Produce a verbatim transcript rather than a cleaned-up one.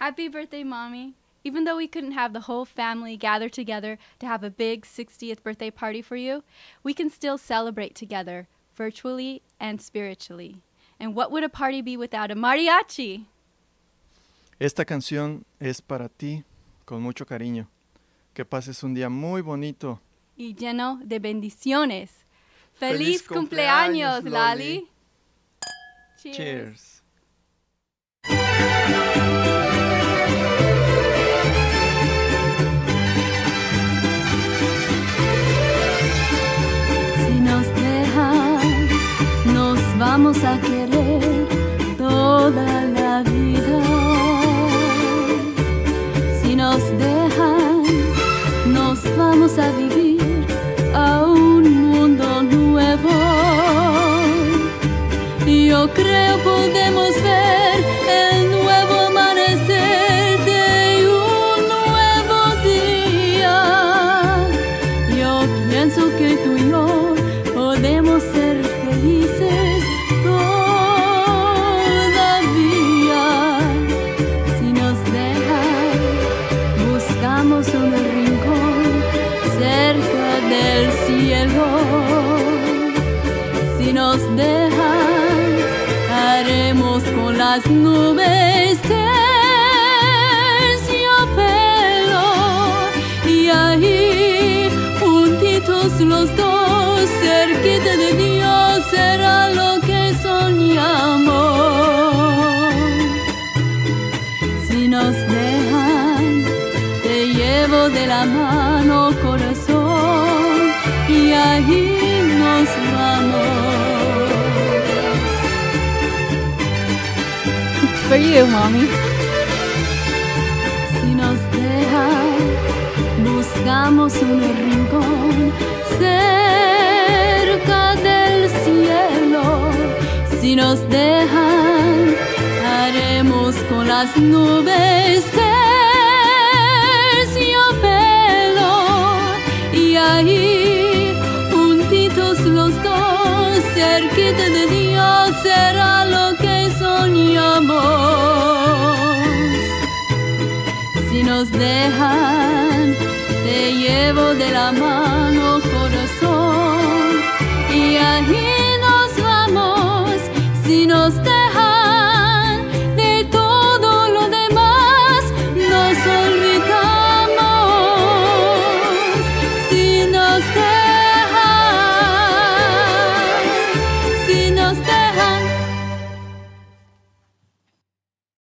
Happy birthday, Mommy. Even though we couldn't have the whole family gather together to have a big sixtieth birthday party for you, we can still celebrate together, virtually and spiritually. And what would a party be without a mariachi? Esta canción es para ti, con mucho cariño. Que pases un día muy bonito. Y lleno de bendiciones. ¡Feliz ¡Feliz cumpleaños, cumpleaños, Lali! Loli! Cheers. Cheers. Si nos dejan, nos vamos a querer toda la vida. Si nos dejan, nos vamos a vivir a un mundo nuevo. Yo creo podemos ver el nuevo amanecer de un nuevo día. Yo pienso que tú y yo podemos ser felices todavía. Si nos dejan, buscamos un rincón cerca del cielo. Si nos dejan, haremos con las nubes terciopelo. Y ahí, juntitos los dos, cerquita de Dios, será lo que soñamos. Si nos dejan, te llevo de la mano, corazón, y ahí nos vamos. It's for you, Mommy. Si nos dejan, buscamos un rincón cerca del cielo. Si nos dejan, haremos con las nubes terciopelo. Y ahí, juntitos los dos, cerquita de Dios, será lo que soñamos. Si nos dejan, te llevo de la mano, corazón, y ahí